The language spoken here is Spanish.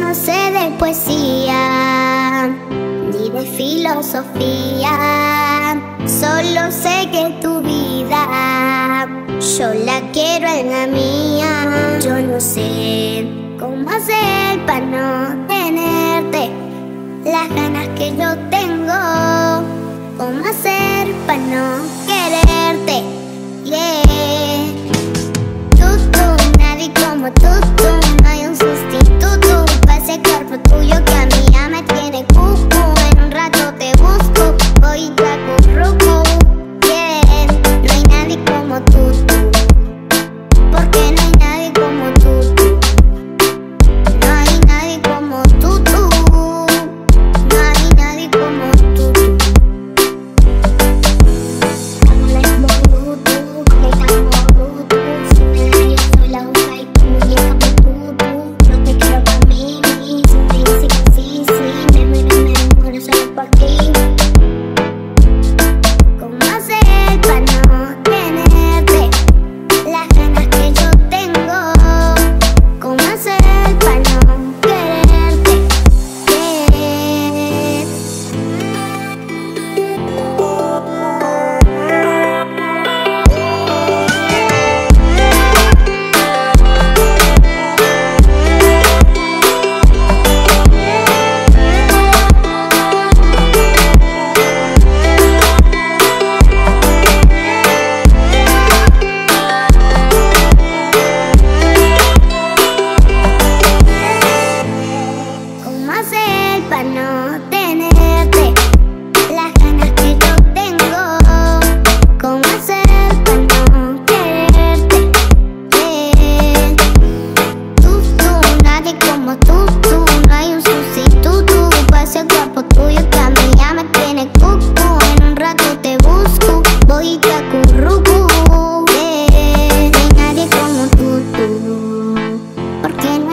no sé de poesía ni de filosofía, solo sé que tu vida yo la quiero en la mía. Yo no sé cómo hacer para no tenerte las ganas que yo tengo, cómo hacer para no quererte, yeah. Nadie como tú, no hay un sustituto para ese cuerpo tuyo que a mí ya me tiene cucu. En un rato te busco, voy y te acurruco, yeah. No hay nadie como tú, porque no hay nadie como tú. No hay nadie como tú, no hay nadie como tú. Para no tenerte las ganas que yo tengo, cómo hacer para no quererte, yeah. Tú, nadie como tú, no hay un sustituto para ese cuerpo tuyo que a mí ya me tiene cucu. En un rato te busco, voy y te acurruco, yeah. No hay nadie como tú, porque no